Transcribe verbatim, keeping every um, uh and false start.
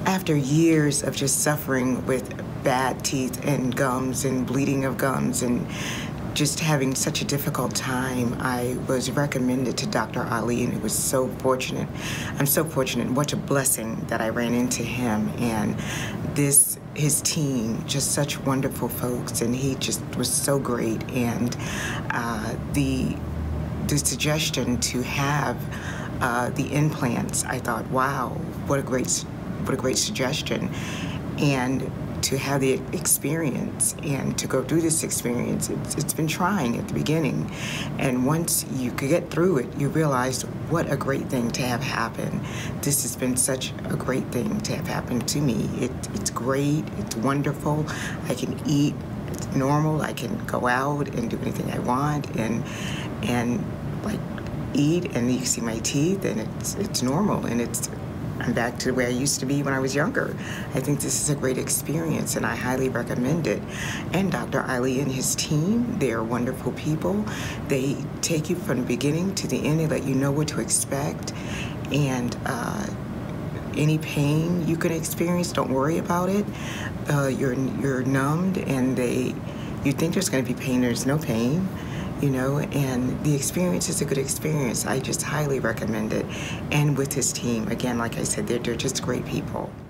after years of just suffering with bad teeth and gums and bleeding of gums and just having such a difficult time, I was recommended to Doctor Ali, and it was so fortunate. I'm so fortunate. What a blessing that I ran into him and this, his team, just such wonderful folks, and he just was so great. And uh, the the suggestion to have uh, the implants, I thought, wow, what a great, what a great suggestion. And to have the experience and to go through this experience, it's, it's been trying at the beginning. And once you could get through it, you realize what a great thing to have happen. This has been such a great thing to have happened to me. It, it's great, it's wonderful. I can eat, it's normal. I can go out and do anything I want and, and like eat, and you see my teeth, and it's, it's normal, and it's, I'm back to where I used to be when I was younger. I think this is a great experience, and I highly recommend it. And Doctor Ali and his team, they're wonderful people. They take you from the beginning to the end. They let you know what to expect. And uh, any pain you can experience, don't worry about it. Uh, you're, you're numbed, and they, you think there's going to be pain. There's no pain. You know, and the experience is a good experience. I just highly recommend it. And with his team, again, like I said, they're, they're just great people.